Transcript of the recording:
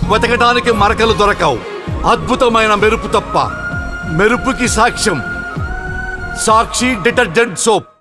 వెతకడానికి మరకలు దొరకవు, అద్భుతమైన మెరుపు తప్ప. మెరుపుకి సాక్ష్యం సాక్షి డిటర్జెంట్ సోప్.